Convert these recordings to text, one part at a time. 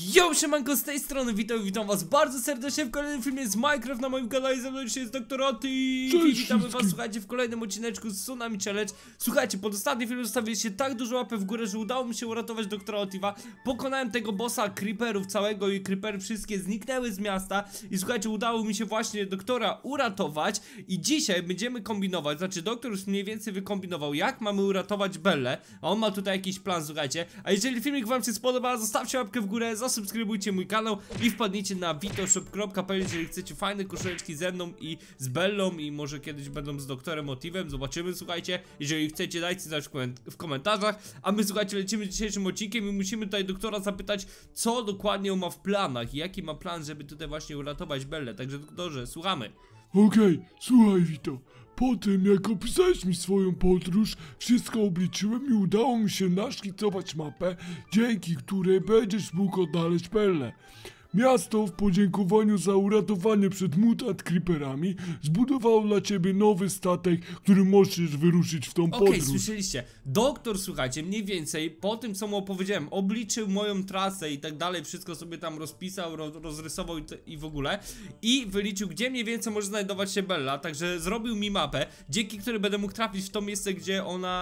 Yo, siemanko, z tej strony witam was bardzo serdecznie w kolejnym filmie z Minecraft na moim kanale. Ze mną dzisiaj jest Dr. Oti. Witamy was, słuchajcie, w kolejnym odcineczku z Tsunami Challenge. Słuchajcie, pod ostatnim filmem zostawiliście tak dużo łapę w górę, że udało mi się uratować Dr. Otiwa. Pokonałem tego bossa creeperów całego i creepery wszystkie zniknęły z miasta. I słuchajcie, udało mi się właśnie doktora uratować. I dzisiaj będziemy kombinować, znaczy doktor już mniej więcej wykombinował, jak mamy uratować Bellę. A on ma tutaj jakiś plan, słuchajcie. A jeżeli filmik wam się spodoba, zostawcie łapkę w górę, zasubskrybujcie mój kanał i wpadnijcie na vitoshop.pl, jeżeli chcecie fajne koszuleczki ze mną i z Bellą i może kiedyś będą z doktorem Otivem, zobaczymy, słuchajcie. Jeżeli chcecie, dajcie znać w komentarzach. A my, słuchajcie, lecimy dzisiejszym odcinkiem i musimy tutaj doktora zapytać, co dokładnie on ma w planach i jaki ma plan, żeby tutaj właśnie uratować Bellę. Także doktorze, słuchamy. Okej, słuchaj Vito, po tym jak opisałeś mi swoją podróż, wszystko obliczyłem i udało mi się naszkicować mapę, dzięki której będziesz mógł odnaleźć Bellę. Miasto w podziękowaniu za uratowanie przed mutant creeperami zbudowało dla ciebie nowy statek, którym możesz wyruszyć w tą podróż. Okej, słyszeliście, doktor, słuchajcie, mniej więcej po tym, co mu opowiedziałem, obliczył moją trasę i tak dalej, wszystko sobie tam rozpisał, rozrysował i w ogóle, i wyliczył, gdzie mniej więcej może znajdować się Bella, także zrobił mi mapę, dzięki której będę mógł trafić w to miejsce, gdzie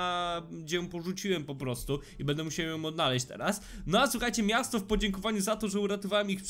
ją porzuciłem po prostu i będę musiał ją odnaleźć teraz. No a słuchajcie, miasto w podziękowaniu za to, że uratowałem ich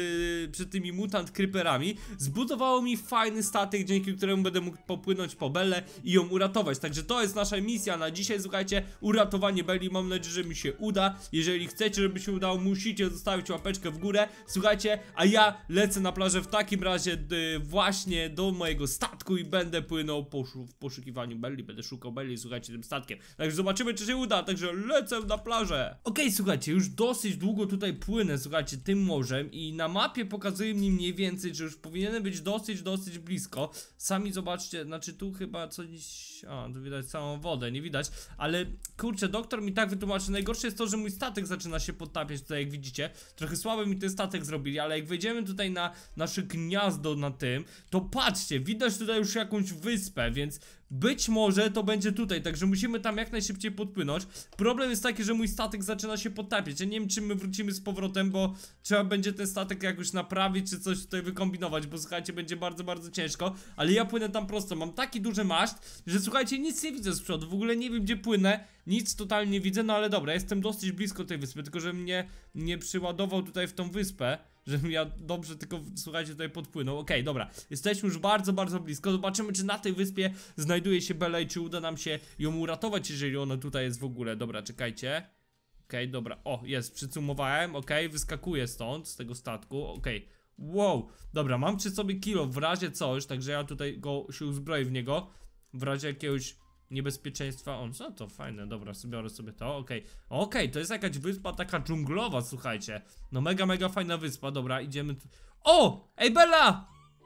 przed tymi mutant creeperami, zbudowało mi fajny statek, dzięki któremu będę mógł popłynąć po Bellę i ją uratować. Także to jest nasza misja na dzisiaj, słuchajcie, uratowanie Belli. Mam nadzieję, że mi się uda. Jeżeli chcecie, żeby się udało, musicie zostawić łapeczkę w górę, słuchajcie, a ja lecę na plażę w takim razie właśnie do mojego statku i będę płynął w poszukiwaniu Belli, będę szukał Belli, słuchajcie, tym statkiem. Także zobaczymy, czy się uda, także lecę na plażę. Okej, słuchajcie, już dosyć długo tutaj płynę, słuchajcie, tym morzem i na mapie pokazuje mi mniej więcej, że już powinienem być dosyć blisko. Sami zobaczcie, znaczy tu chyba coś... A, tu widać całą wodę, nie widać. Ale kurczę, doktor mi tak wytłumaczy. Najgorsze jest to, że mój statek zaczyna się podtapiać tutaj, jak widzicie. Trochę słabo mi ten statek zrobili, ale jak wejdziemy tutaj na nasze gniazdo na tym, to patrzcie, widać tutaj już jakąś wyspę, więc być może to będzie tutaj, także musimy tam jak najszybciej podpłynąć. Problem jest taki, że mój statek zaczyna się podtapiać. Ja nie wiem, czy my wrócimy z powrotem, bo trzeba będzie ten statek jakoś naprawić, czy coś tutaj wykombinować, bo słuchajcie, będzie bardzo ciężko. Ale ja płynę tam prosto, mam taki duży maszt, że słuchajcie, nic nie widzę z przodu, w ogóle nie wiem, gdzie płynę. Nic totalnie nie widzę, no ale dobra, jestem dosyć blisko tej wyspy, tylko że mnie nie przyładował tutaj w tą wyspę, żebym ja dobrze tylko, słuchajcie, tutaj podpłynął. Okej, dobra, jesteśmy już bardzo blisko. Zobaczymy, czy na tej wyspie znajduje się Bella i czy uda nam się ją uratować, jeżeli ona tutaj jest w ogóle. Dobra, czekajcie. Okej, dobra, o, jest, przycumowałem, okej, wyskakuję stąd, z tego statku, okej. Wow, dobra, mam przy sobie kilo w razie coś, także ja tutaj się uzbroję w niego, w razie jakiegoś niebezpieczeństwa. On, co to fajne, dobra, biorę sobie to, okej, to jest jakaś wyspa taka dżunglowa, słuchajcie. No mega fajna wyspa, dobra, idziemy tu. O! Ej, Bella!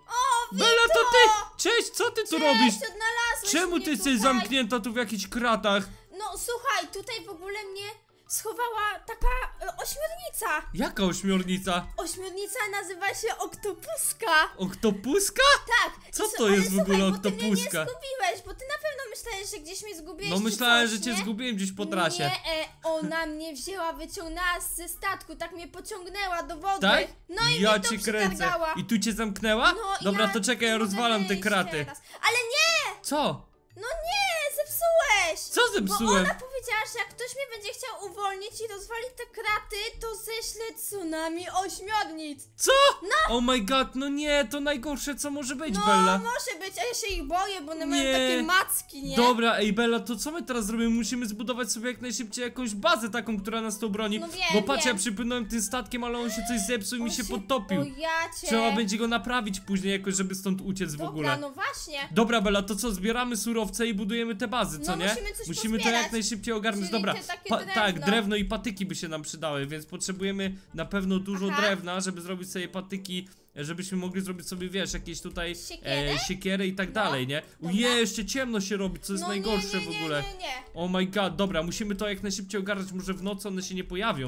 O, Vito! Bella, to ty! Cześć, co ty tu robisz? Odnalazłeś Czemu mnie ty jesteś tutaj. zamknięta tu w jakichś kratach? No słuchaj, tutaj w ogóle mnie schowała taka ośmiornica. Jaka ośmiornica? Ośmiornica nazywa się Oktopuska. Oktopuska? Tak. Co to jest w ogóle słuchaj, Oktopuska? Bo ty mnie nie zgubiłeś, bo ty na pewno myślałeś, że gdzieś mnie zgubiłeś. No czy myślałem, coś, że cię nie? zgubiłem gdzieś po trasie. Nie, ona mnie wzięła, wyciągnęła ze statku, tak mnie pociągnęła do wody. Tak? No i ja mnie cię to kręcę. przytargała. I tu cię zamknęła? No, Dobra, ja to czekaj, ja nie mogę rozwalam te wyjść kraty. teraz. Ale nie! Co? No nie, zepsułeś! Co zepsułem? Bo ona powiedziała, że jak ktoś mnie będzie chciał uwolnić i rozwalić te kraty, to ześlę tsunami ośmiornic. Co? No! Oh my god, no nie, to najgorsze co może być, No, Bella. może być, a ja się ich boję, bo one mają Nie. takie macki, nie? Dobra, ej Bella, to co my teraz zrobimy? Musimy zbudować sobie jak najszybciej jakąś bazę taką, która nas to obroni. No wiem, bo patrz, wiem. ja przypłynąłem tym statkiem, ale on się coś zepsuł i mi On się podtopił. O ja cię. Trzeba będzie go naprawić później jakoś, żeby stąd uciec w Dobra, ogóle. no właśnie. Dobra, Bella, to co, zbieramy surowce i budujemy te bazy, co No, nie? musimy coś to jak pozbierać. najszybciej ogarnąć. Czyli Dobra, te takie tak, drewno. drewno i patyki by się nam przydały, więc potrzebujemy na pewno dużo Aha. drewna, żeby zrobić sobie patyki, żebyśmy mogli zrobić sobie, wiesz, jakieś tutaj Siekierę? siekiery i tak No, dalej, nie? dobra. Ojej, jeszcze ciemno się robi, co jest No najgorsze nie, w ogóle. Nie. Oh my god, dobra, musimy to jak najszybciej ogarnąć, może w nocy one się nie pojawią.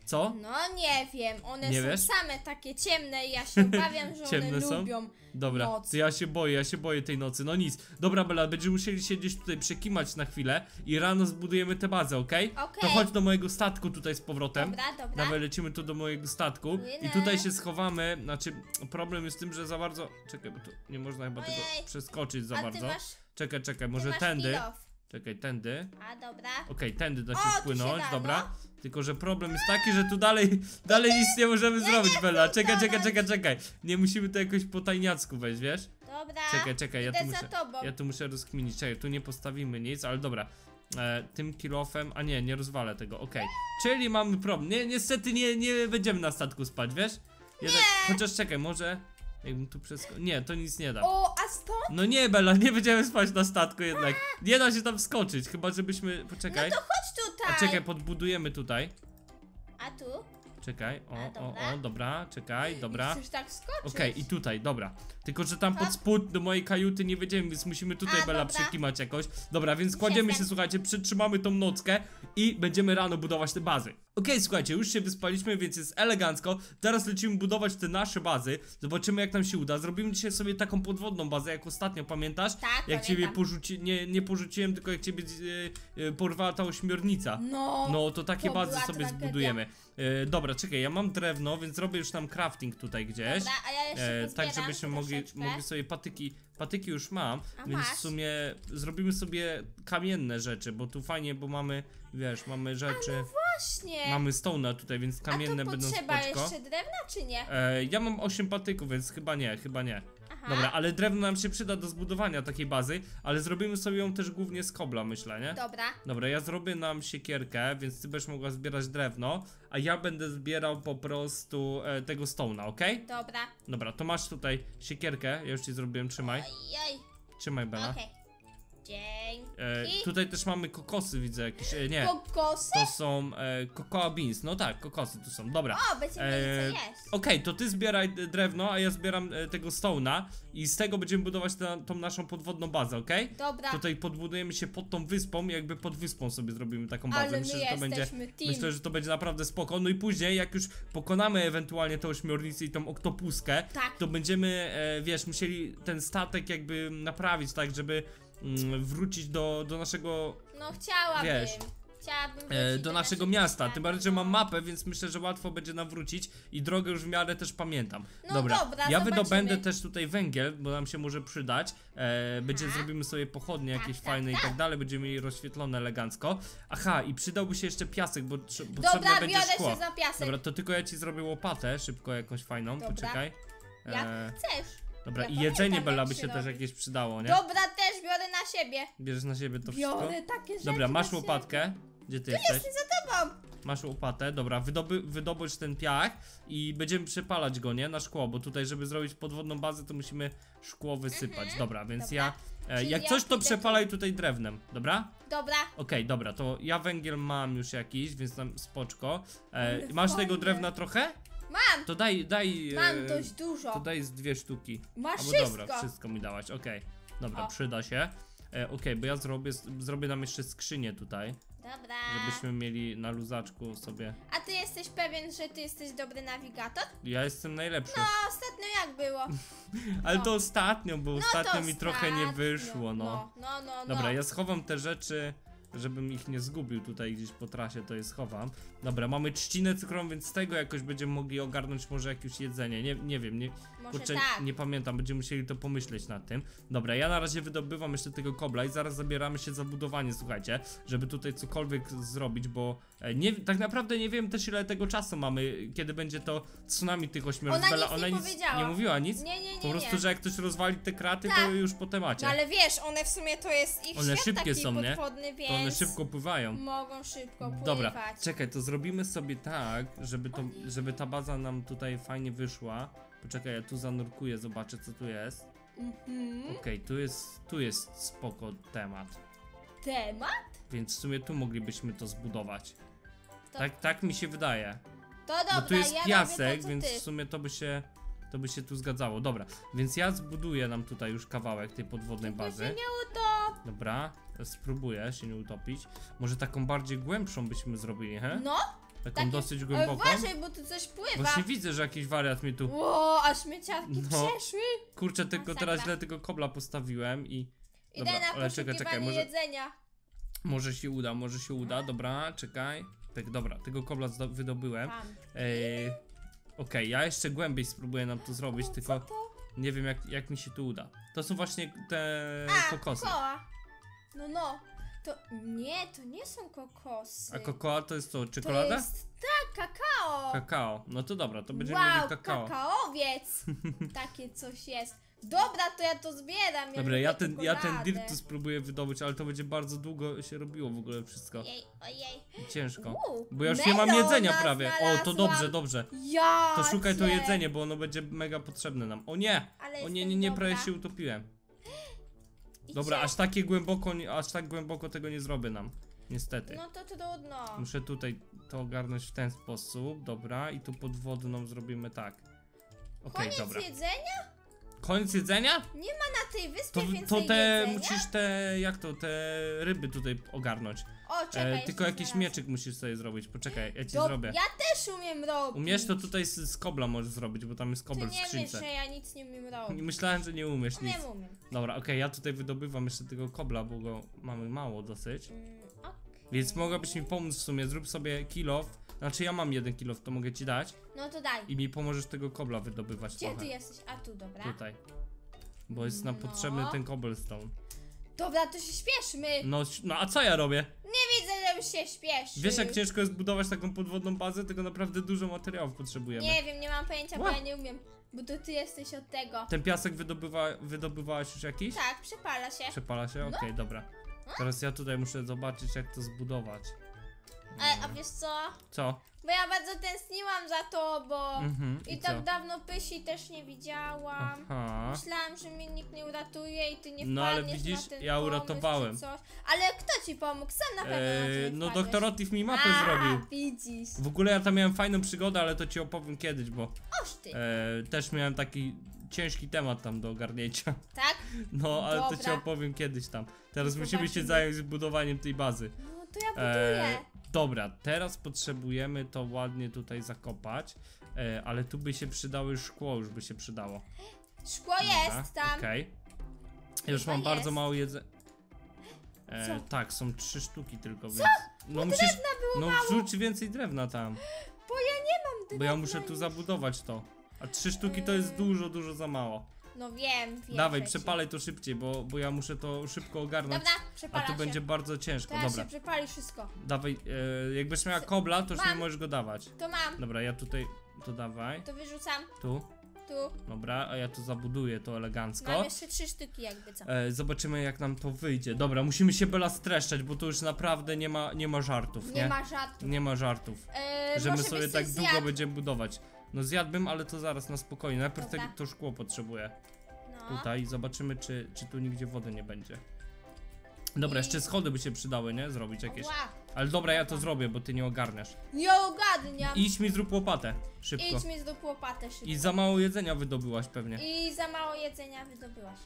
Co? No nie wiem, one Nie są wiesz? same takie ciemne i ja się obawiam, że Ciemne one są? lubią Dobra, noc. to ja się boję tej nocy, no nic. Dobra, Bella, będziemy musieli się gdzieś tutaj przekimać na chwilę i rano zbudujemy tę bazę, okej? Okej. To chodź do mojego statku tutaj z powrotem. Dobra. Dawaj, lecimy tu do mojego statku Płynę. i tutaj się schowamy, znaczy problem jest w tym, że za bardzo... Czekaj, bo tu nie można chyba tego Ojej. przeskoczyć za A ty bardzo. masz, Czekaj, ty może masz tędy. kill off. Czekaj, tędy. A dobra. Okej, tędy da się O, tu wpłynąć, się da, dobra. no. Tylko, że problem jest taki, że tu dalej nic nie możemy zrobić, Bella. Czekaj. Nie musimy to jakoś po tajniacku wejść, wiesz? Dobra. Czekaj, Idę za tobą. ja tu muszę rozkminić. Czekaj, tu nie postawimy nic, ale dobra. Tym kilofem, a nie rozwalę tego, okej. Czyli mamy problem. Niestety nie będziemy na statku spać, wiesz? Chociaż czekaj, może... Jakbym tu Nie, to nic nie da. O, a stąd? No nie, Bella, nie będziemy spać na statku jednak. Nie da się tam wskoczyć, chyba żebyśmy... Poczekaj. No to chodź tutaj. A czekaj, podbudujemy tutaj. A tu? Czekaj, dobra. dobra, czekaj, dobra. Chcesz tak skoczyć? Okej, i tutaj, dobra. Tylko, że tam pod spód do mojej kajuty nie wejdziemy, więc musimy tutaj, A, Bella, dobra. przekimać jakoś. Dobra, więc kładziemy się, jestem. słuchajcie, przytrzymamy tą nockę i będziemy rano budować te bazy. Okej, słuchajcie, już się wyspaliśmy, więc jest elegancko. Teraz lecimy budować te nasze bazy. Zobaczymy, jak nam się uda. Zrobimy dzisiaj sobie taką podwodną bazę, jak ostatnio, pamiętasz? Tak, Jak ciebie pamiętam. nie porzuciłem, tylko jak ciebie porwała ta ośmiornica. No, to takie to bazy była sobie tragedia. zbudujemy. Dobra, czekaj, ja mam drewno, więc robię już tam crafting tutaj gdzieś. Dobra, a ja jeszcze Tak, żebyśmy mogli sobie patyki już mam, A więc masz? w sumie zrobimy sobie kamienne rzeczy, bo tu fajnie, bo mamy, wiesz, mamy rzeczy, Właśnie. mamy stone'a tutaj, więc kamienne a to będą potrzeba spoczko. jeszcze drewna, czy nie? Ja mam 8 patyków, więc chyba nie. Aha. Dobra, ale drewno nam się przyda do zbudowania takiej bazy, ale zrobimy sobie ją też głównie z kobla, myślę, nie? Dobra. Dobra, ja zrobię nam siekierkę, więc ty będziesz mogła zbierać drewno, a ja będę zbierał po prostu tego stone'a, okej? Dobra, to masz tutaj siekierkę, ja już ci zrobiłem, trzymaj. Ojej. Trzymaj, Bella. Okej. Dzięki. Tutaj też mamy kokosy, widzę jakieś, nie, Kokosy? to są cocoa beans, no tak, kokosy tu są, dobra. O, będziemy mieli co jeść. Okej, to ty zbieraj drewno, a ja zbieram tego stone'a i z tego będziemy budować tą naszą podwodną bazę, okej? Dobra. Tutaj podbudujemy się pod tą wyspą, jakby pod wyspą sobie zrobimy taką bazę. Ale Myślę, my że to będzie, jesteśmy team. myślę, że to będzie naprawdę spoko. No i później, jak już pokonamy ewentualnie tę ośmiornicę i tą oktopuskę, Tak. to będziemy, wiesz, musieli ten statek jakby naprawić, tak, żeby wrócić do naszego, No chciałabym. wiesz, Chciałabym wrócić do naszego naszego miasta. miasta, Tym bardziej, że mam no. mapę, więc myślę, że łatwo będzie nam wrócić i drogę już w miarę też pamiętam. No dobra, dobra, ja zobaczymy. wydobędę też tutaj węgiel, bo nam się może przydać. Zrobimy sobie pochodnie jakieś fajne i tak dalej, będziemy mieli rozświetlone elegancko. Aha, i przydałby się jeszcze piasek, bo potrzebne Dobra, będzie biorę szkło. się za piasek. Dobra, to tylko ja ci zrobię łopatę, szybko jakąś fajną, Dobra. poczekaj. Jak chcesz. Dobra, Ja i pamiętam, jedzenie, jak Bella, się by się też robi. jakieś przydało, nie? Dobra, też biorę na siebie. Bierzesz na siebie to wszystko? Biorę takie rzeczy Dobra, masz na siebie. łopatkę. Gdzie ty jesteś? Jestem za tobą. Masz łopatę, dobra, wydobądź ten piach i będziemy przepalać go, nie? Na szkło, bo tutaj, żeby zrobić podwodną bazę, to musimy szkło wysypać. Dobra, więc Dobra. Czyli jak ja coś, to idę przepalaj tutaj drewnem, dobra? Dobra. Okej, dobra, to ja węgiel mam już jakiś, więc tam spoczko. Ale Masz tego fajne. drewna trochę? Mam. To daj. Mam dość dużo. To daj z 2 sztuki. Masz Albo wszystko. dobra, wszystko mi dałaś, okej. Dobra, O. przyda się. Okej, bo ja zrobię nam jeszcze skrzynię tutaj, Dobra. żebyśmy mieli na luzaczku sobie. A ty jesteś pewien, że ty jesteś dobry nawigator? Ja jestem najlepszy. No, ostatnio jak było? Ale no. to ostatnio, bo No ostatnio to mi trochę nie ostatnio. wyszło, no. No. Dobra, ja schowam te rzeczy, żebym ich nie zgubił tutaj gdzieś po trasie, to je schowam. Dobra, mamy trzcinę cukrową, więc z tego jakoś będziemy mogli ogarnąć może jakieś jedzenie. Nie wiem, Może kurczę, tak. nie pamiętam, będziemy musieli to pomyśleć nad tym. Dobra, ja na razie wydobywam jeszcze tego kobla i zaraz zabieramy się za budowanie, słuchajcie, żeby tutaj cokolwiek zrobić, bo tak naprawdę nie wiem też ile tego czasu mamy, kiedy będzie to tsunami tych ośmiornic. Ona nic nie powiedziała. nie mówiła nic? Nie. Po prostu, że jak ktoś rozwali te kraty, to Tak. już po temacie. No ale wiesz, one w sumie to jest ich One świat szybkie taki są, nie? podwodny, więc To one szybko pływają. mogą szybko pływać. Dobra, czekaj, to zrobimy sobie tak, żeby ta baza nam tutaj fajnie wyszła. Poczekaj, ja tu zanurkuję, zobaczę co tu jest. Okej, tu jest spoko temat. Temat? Więc w sumie tu moglibyśmy to zbudować. To- Tak mi się wydaje. To dobra, Bo tu jest ja piasek, robię to, co więc ty. w sumie to by się tu zgadzało. Dobra, więc ja zbuduję nam tutaj już kawałek tej podwodnej To się bazy. nie uda. Dobra, spróbuję się nie utopić. Może taką bardziej głębszą byśmy zrobili, he? No, Taką dosyć głęboką. Uważaj, bo tu coś pływa. Właśnie widzę, że jakiś wariat mi tu... Ło, a śmieciarki No. przeszły. Kurczę, tylko Masakra. teraz źle tego kobla postawiłem i... Idę Dobra, na ale czekaj, poszukiwanie jedzenia. może się uda, dobra, czekaj. Tak, dobra, tego kobla wydobyłem. Tam. Okej, ja jeszcze głębiej spróbuję nam to zrobić, tylko Co to? nie wiem jak mi się tu uda. To są właśnie te kokosy. Kokoa. No. To nie są kokosy. A kokoa to jest co, To czekolada? jest, tak, kakao. Kakao, no to dobra, to będziemy Wow, mieli kakao. kakaowiec. Takie coś jest. Dobra, to ja to zbieram. Dobra, ja ten czekoladę. dirt tu spróbuję wydobyć, ale to będzie bardzo długo się robiło w ogóle wszystko. Ojej. Ciężko. Uuu, Bo ja już nie mam melona jedzenia prawie. O, to znalazłam. dobrze. Ja To szukaj to cię. jedzenie, bo ono będzie mega potrzebne nam. O nie! Ale O jestem nie, dobra. prawie się utopiłem. I Dobra, gdzie? aż tak głęboko tego nie zrobię nam. Niestety. No to trudno. Muszę tutaj to ogarnąć w ten sposób. Dobra, i tu podwodną zrobimy tak. Okej, Koniec dobra. jedzenia? Koniec jedzenia? Nie ma na tej wyspie To więcej te jedzenia? musisz te ryby tutaj ogarnąć. O, czekaj, jeszcze Tylko jakiś znalazłam. mieczyk musisz sobie zrobić. Poczekaj, ja ci Do- zrobię. Ja też umiem robić. Umiesz to tutaj z kobla możesz zrobić, bo tam jest Ty kobel w nie wiesz, skrzynce. że ja nic nie umiem robić. Myślałem, że nie umiesz nic. Umiem. Dobra, okej, ja tutaj wydobywam jeszcze tego kobla, bo go mamy mało dosyć. Okej. Więc mogłabyś mi pomóc w sumie, zrób sobie kill off. Znaczy ja mam 1 kill off, to mogę ci dać. No to daj. I mi pomożesz tego kobla wydobywać Gdzie trochę. ty jesteś? A tu, dobra. Tutaj. Bo jest nam No. potrzebny ten cobblestone. Dobra, to się śpieszmy. No a co ja robię? Nie widzę, żebyś się śpieszył. Wiesz jak ciężko jest budować taką podwodną bazę? Tego naprawdę dużo materiałów potrzebujemy. Nie wiem, nie mam pojęcia, bo Ła. ja nie umiem. Bo to ty jesteś od tego. Ten piasek wydobywałaś już jakiś? Tak, przepala się. Przepala się? Okej, dobra. Teraz ja tutaj muszę zobaczyć jak to zbudować. A wiesz co? Co? Bo ja bardzo tęskniłam za tobą. I co? tak dawno Pysi też nie widziałam. Aha. Myślałam, że mnie nikt nie uratuje i ty nie No, ale wpadniesz widzisz, na ten ja pomysł uratowałem. czy coś. Ale kto ci pomógł? Sam na pewno na to nie No wpadłeś. doktor Otif mi mapę zrobił. Widzisz. W ogóle ja tam miałem fajną przygodę, ale to ci opowiem kiedyś, bo Oż ty. też miałem taki ciężki temat tam do ogarnięcia. Tak? No, ale to ci Dobra. opowiem kiedyś tam. Teraz No musimy się zobaczymy. zająć budowaniem tej bazy. No to ja buduję. Dobra, teraz potrzebujemy to ładnie tutaj zakopać, ale tu by się przydały szkło, już by się przydało. Szkło Dobra, jest tam. Okej. Już Chyba mam bardzo jest. mało jedzenia. Co? Tak, są 3 sztuki tylko, więc... No Bo musisz... drewna było No mało. wrzuć więcej drewna tam, Bo ja nie mam bo drewna ja muszę tu już. zabudować to. A 3 sztuki to jest dużo za mało. No wiem. Dawaj, przecież. przepalaj to szybciej, bo ja muszę to szybko ogarnąć. Dobra, A przepala tu się. będzie bardzo ciężko, Teraz dobra. się przepali wszystko. Dawaj, jakbyś miała kobla, to już nie Mam. możesz go dawać. To mam. Dobra, ja tutaj, to dawaj, To wyrzucam. tu, Tu. dobra, a ja tu zabuduję to elegancko. Mam jeszcze 3 sztuki jakby co. Zobaczymy jak nam to wyjdzie. Dobra, musimy się Bela streszczać, bo tu już naprawdę nie ma żartów, nie? Nie ma żartu. Nie ma żartów, że my Może sobie byś tak coś długo zjadł. będziemy budować. No zjadłbym, ale to zaraz na spokojnie. Najpierw Dobra. to szkło potrzebuję. No. Tutaj i zobaczymy czy tu nigdzie wody nie będzie. Dobra, I- jeszcze schody by się przydały, nie? Zrobić jakieś. Ła. Ale dobra, ja to zrobię, bo ty nie ogarniasz. Nie ogarniam. Idź mi zrób łopatę, szybko. Idź mi zrób łopatę szybko. I za mało jedzenia wydobyłaś pewnie. I za mało jedzenia wydobyłaś.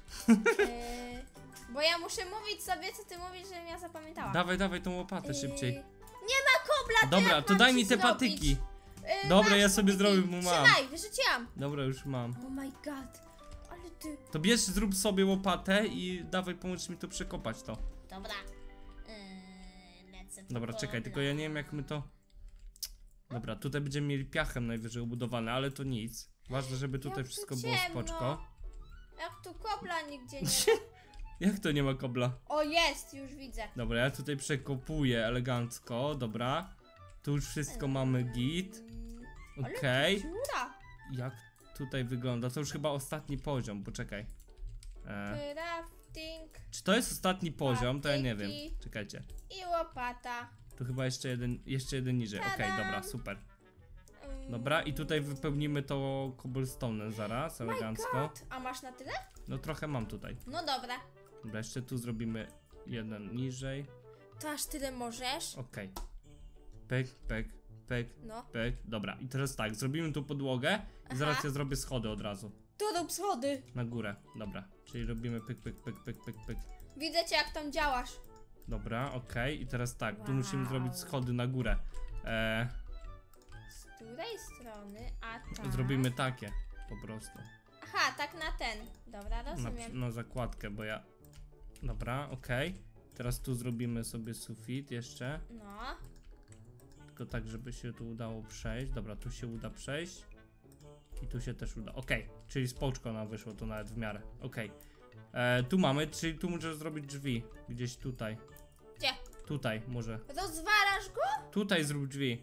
Bo ja muszę mówić sobie, co ty mówisz, żebym ja zapamiętała. Dawaj tą łopatę szybciej. Nie ma kobla, to Dobra, jak to mam daj ci mi te zrobić? patyki. Dobra, Masz ja sobie patyki. zrobię, bo mam. Trzymaj, wyrzuciłam. Dobra, już mam. Oh my god. Ale ty... To bierz, zrób sobie łopatę i dawaj, pomóż mi to przekopać to. Dobra. Lecę po Dobra, czekaj, kobla. tylko ja nie wiem jak my to... Dobra, tutaj będziemy mieli piachem najwyżej ubudowane, ale to nic. Ważne, żeby tutaj Jak tu wszystko było ciemno. spoczko. Jak tu kobla nigdzie nie ma. Jak to nie ma kobla? O, jest, już widzę. Dobra, ja tutaj przekopuję elegancko, dobra. Tu już wszystko mamy git. Ale Okej. dziura. Jak tutaj wygląda? To już chyba ostatni poziom, poczekaj. Crafting Czy to jest ostatni poziom? To ja nie wiem. Patyki. Czekajcie. i łopata. Tu chyba jeszcze jeden niżej. Okej, Tadam. dobra, super. Dobra, i tutaj wypełnimy to cobblestone'em zaraz, elegancko. God. A masz na tyle? No trochę mam tutaj. No dobra. Dobra, jeszcze tu zrobimy jeden niżej. To aż tyle możesz? Okej. Pyk, pyk, pyk, No. pyk. Dobra, i teraz tak, zrobimy tu podłogę i zaraz Aha. ja zrobię schody od razu. To rób schody. Na górę, dobra. Czyli robimy pyk, pyk, pyk, pyk, pyk, pyk. Widzę cię, jak tam działasz. Dobra, okej. I teraz tak, tu Wow. musimy zrobić schody na górę. której strony? A tak. Zrobimy takie, po prostu. Aha, tak na ten. Dobra, rozumiem. Na zakładkę, bo ja... Dobra, okej. Teraz tu zrobimy sobie sufit jeszcze. No. Tylko tak, żeby się tu udało przejść. Dobra, tu się uda przejść. I tu się też uda. Okej, czyli spoczko nam wyszło to nawet w miarę. Okej. Tu mamy, czyli tu możesz zrobić drzwi. Gdzieś tutaj. Gdzie? Tutaj może. Rozwalasz go? Tutaj zrób drzwi.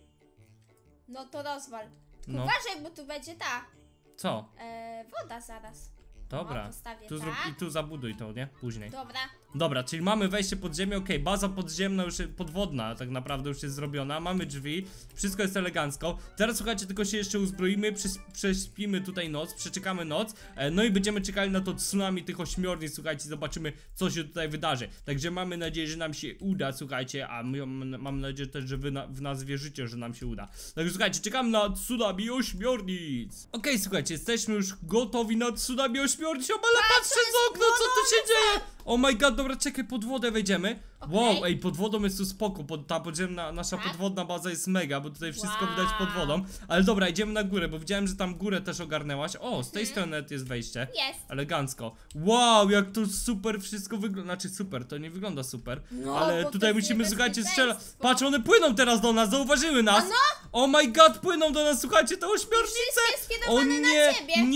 No to rozwal. Tylko No. uważaj, bo tu będzie ta. Co? Woda zaraz. Dobra. O, postawię Tu zrób tak. i tu zabuduj to, nie? Później. Dobra. Dobra, czyli mamy wejście pod ziemię, okej, baza podziemna już podwodna tak naprawdę już jest zrobiona, mamy drzwi, wszystko jest elegancko. Teraz słuchajcie, tylko się jeszcze uzbroimy, prześpimy tutaj noc, przeczekamy noc, no i będziemy czekali na to tsunami tych ośmiornic, słuchajcie, zobaczymy co się tutaj wydarzy. Także mamy nadzieję, że nam się uda, słuchajcie, a my mam nadzieję też, że wy w nas wierzycie, że nam się uda. Także słuchajcie, czekamy na tsunami ośmiornic. Okej, słuchajcie, jesteśmy już gotowi na tsunami ośmiornic, ale patrzę z okna, co tu się dzieje! Oh my god, dobra, czekaj, pod wodę wejdziemy. Wow, ej, pod wodą jest tu spoko, ta podziemna, nasza podwodna baza jest mega, bo tutaj wszystko widać pod wodą. Ale dobra, idziemy na górę, bo widziałem, że tam górę też ogarnęłaś. O, z tej strony jest wejście. Jest. Elegancko. Wow, jak to super wszystko wygląda. Znaczy super, to nie wygląda super. No, ale bo tutaj to jest musimy, słuchajcie, strzelać. niebezpieczeństwo. Patrz, one płyną teraz do nas, zauważyły nas. Oh my god, płyną do nas, słuchajcie, te ośmiornice. Wszystkie skierowane na ciebie.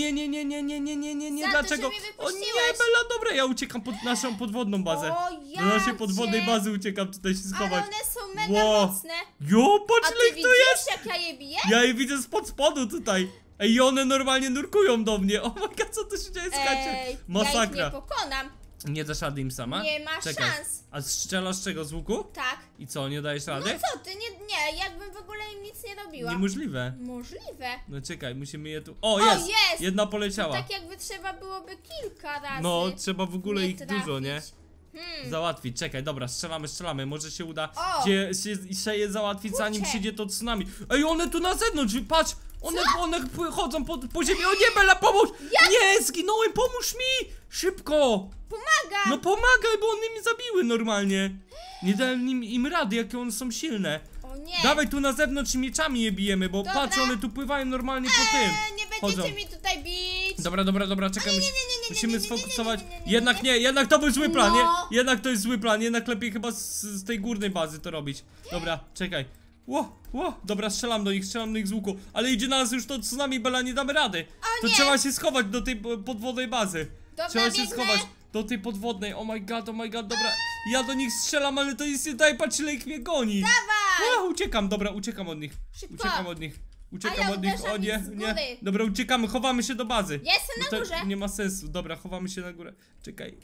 Nie, Za to, dlaczego? że mnie O nie, wypuściłeś. Bella, dobra, ja uciekam pod naszą podwodną bazę. O, Do naszej podwodnej jacie. bazy uciekam tutaj się Ale schować. one są mega Wow. mocne. Jo, patrz A ile ty ich tu widzisz, jest! jak ja je biję? Ja je widzę spod spodu tutaj. Ej, i one normalnie nurkują do mnie. Oh my god, co tu się dzieje, słuchajcie? Ja ich Masakra. nie pokonam. Nie dasz rady im sama? Nie ma Czekaj. szans. A strzelasz czego, z łuku? Tak. I co, nie dajesz No rady? co ty, nie, jakbym w ogóle im nic nie robiła. Niemożliwe. Możliwe. No czekaj, musimy je tu... O, jest! jest! Jedna poleciała. Tak jakby trzeba byłoby kilka razy. No, trzeba w ogóle nie ich trafić. dużo, nie? Hmm. Załatwić, czekaj, dobra, strzelamy, może się uda O! się je załatwić, zanim Kurczę. przyjdzie to tsunami. Ej, one tu na zewnątrz, patrz! One chodzą po ziemi, o nie, Bella, pomóż! Nie, zginąłem, pomóż mi! Szybko! Pomaga! No pomagaj, bo one mnie zabiły normalnie. Nie dałem im rady, jakie one są silne. O nie! Dawaj tu na zewnątrz mieczami je bijemy, bo Dobra. patrz, one tu pływają normalnie po tym. Nie będziecie Chodzą. mi tutaj bić! Dobra, czekaj, musimy nie, sfokusować. nie. Jednak to był zły plan, nie? No. Jednak to jest zły plan, jednak lepiej chyba z tej górnej bazy to robić. Dobra, czekaj. Dobra, strzelam do nich z łuku. Ale idzie na nas już to tsunami, Bella, nie damy rady. To nie. trzeba się schować do tej podwodnej bazy. Dobra, Trzeba się biegnę. schować do tej podwodnej. Oh my god, dobra. Ja do nich strzelam, ale to nic nie daje, patrz ile ich mnie goni. Dawaj! Uciekam, dobra, uciekam od nich. Szybko. Uciekam od nich. A ja O uderzam nie, ich z nie. góry. Dobra, uciekamy, chowamy się do bazy. Jestem Bo na to górze. nie ma sensu. Dobra, chowamy się na górę. Czekaj.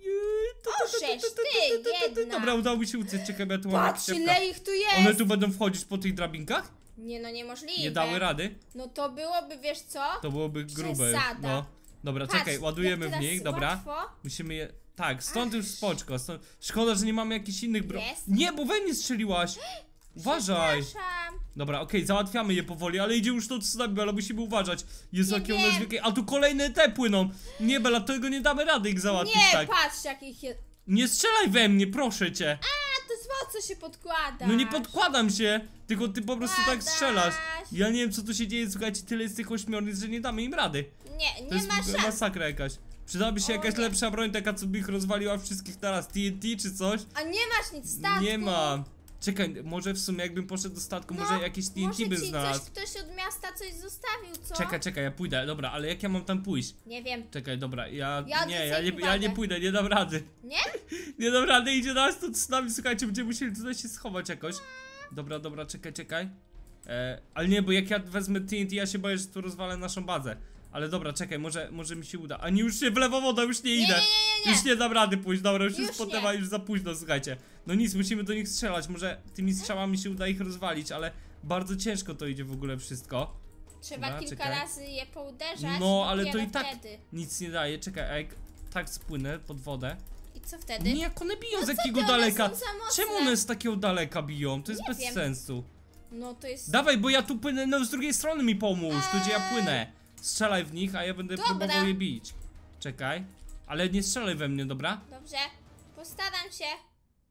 Orzesz, ty, jedna. Dobra, udało mi się uciec. Czekaj, bo ja tu mam Patrz, jakieś ile ich tu jest! One tu będą wchodzić po tych drabinkach? Nie no, niemożliwe. Nie dały rady? No to byłoby, wiesz co? To byłoby grube. Przesada. No. Dobra, Patrz, czekaj, ładujemy jak w teraz nich, dobra. łatwo. Musimy je... Tak, stąd już spoczko. Szkoda, że nie mamy jakichś innych Jest. Nie, bo we mnie strzeliłaś! Uważaj! Przepraszam. Dobra, okej, załatwiamy je powoli, ale idzie już to tsunami, Bella, musimy uważać. Jezu, Nie jakie one jest wiem. wielkie. A tu kolejne te płyną. Nie, Bella, tego nie damy rady ich załatwić Nie, tak. patrz jakich jest. Nie strzelaj we mnie, proszę cię. A, to po co się podkłada? No nie podkładam się, tylko ty po prostu tak Podkładasz. strzelasz. Ja nie wiem, co tu się dzieje, słuchajcie, tyle jest tych ośmiornic, że nie damy im rady. Nie, To nie jest ma szans. masakra jakaś. Przydałaby się O jakaś nie. lepsza broń, taka co by ich rozwaliła wszystkich teraz, TNT czy coś? A nie masz nic statku. Nie mam. Czekaj, może w sumie jakbym poszedł do statku, może jakieś TNT może bym ci znalazł. ktoś od miasta coś zostawił, co? Czekaj, ja pójdę, dobra, ale jak ja mam tam pójść? Nie wiem. Czekaj, dobra, Ja ja nie uwagę. pójdę, nie dam rady. Nie? Nie dam rady, idzie nas tu z nami, słuchajcie, będziemy musieli tutaj się schować jakoś. Dobra, czekaj. Ale nie, bo jak ja wezmę TNT, ja się boję, że tu rozwalę naszą bazę. Ale dobra, czekaj, może mi się uda. A nie, już się wlewa woda, już nie idę. Nie. Już nie dam rady pójść, dobra, już Już jest potem, już za późno, słuchajcie. No nic, musimy do nich strzelać, może tymi strzałami się uda ich rozwalić, ale bardzo ciężko to idzie w ogóle wszystko. Trzeba Dobra, kilka czekaj. razy je pouderzać. No, ale to dopiero i tak Wtedy. nic nie daje, czekaj, a jak tak spłynę pod wodę. I co wtedy? Nie, jak one biją No z co jakiego ty, one daleka? są za mocne. Czemu one z takiego daleka biją? To jest Nie bez wiem. sensu. No to jest. Dawaj, bo ja tu płynę, no z drugiej strony mi pomóż, tu gdzie ja płynę. Strzelaj w nich, a ja będę Dobra. próbował je bić. Czekaj. Ale nie strzelaj we mnie, dobra? Dobrze. Postaram się.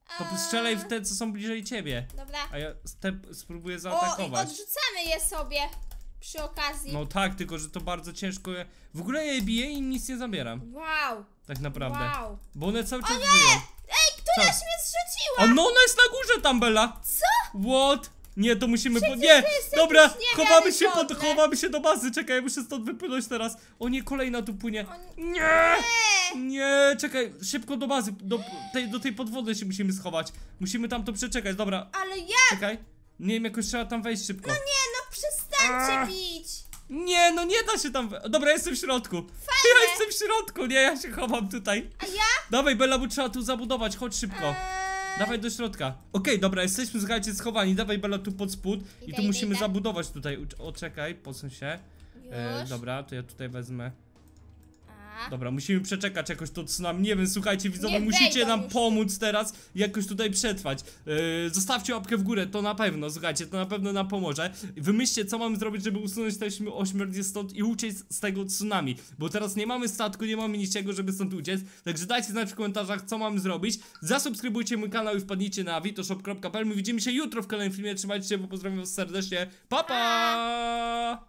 To strzelaj w te, co są bliżej ciebie. Dobra. A ja spróbuję O, i zaatakować. odrzucamy je sobie przy okazji. No tak, tylko że to bardzo ciężko. W ogóle ja je biję i nic nie zabieram. Wow. Tak naprawdę. Wow. Bo one cały czas żyją. Ej, któraś Co? mnie zrzuciła! O, no ona jest na górze tam, Bella! Co? What? Nie, to musimy. Przecież Nie! to jest Dobra, jakieś niewiarygodne. chowamy się do bazy. Czekaj, ja muszę stąd wypłynąć teraz. O nie, kolejna tu płynie. Nie! Nie, czekaj, szybko do bazy. Do tej podwody się musimy schować. Musimy tam to przeczekać, dobra. Ale jak? Czekaj. Nie wiem, jakoś trzeba tam wejść szybko. Nie, no przestańcie bić! Nie, no nie da się tam. Dobra, jestem w środku. Ja jestem w środku, nie, ja się chowam tutaj. A ja? Dawaj, Bella, bo trzeba tu zabudować, chodź szybko. Dawaj do środka. Okej, dobra, jesteśmy, słuchajcie, schowani. Dawaj, Bella, tu pod spód. I tu Idę, musimy idę. zabudować tutaj. O, czekaj, posuń się. Już. Dobra, to ja tutaj wezmę. A. Dobra, musimy przeczekać jakoś to tsunami. Nie wiem, słuchajcie, widzowie, Nie musicie wejdą nam już. pomóc teraz jakoś tutaj przetrwać. Zostawcie łapkę w górę, to na pewno, słuchajcie, to na pewno nam pomoże. Wymyślcie, co mamy zrobić, żeby usunąć te ośmierdzie stąd i uciec z tego tsunami. Bo teraz nie mamy statku, nie mamy niczego, żeby stąd uciec. Także dajcie znać w komentarzach, co mamy zrobić. Zasubskrybujcie mój kanał i wpadnijcie na avitoshop.pl. My widzimy się jutro w kolejnym filmie. Trzymajcie się, bo pozdrawiam was serdecznie. Pa, pa!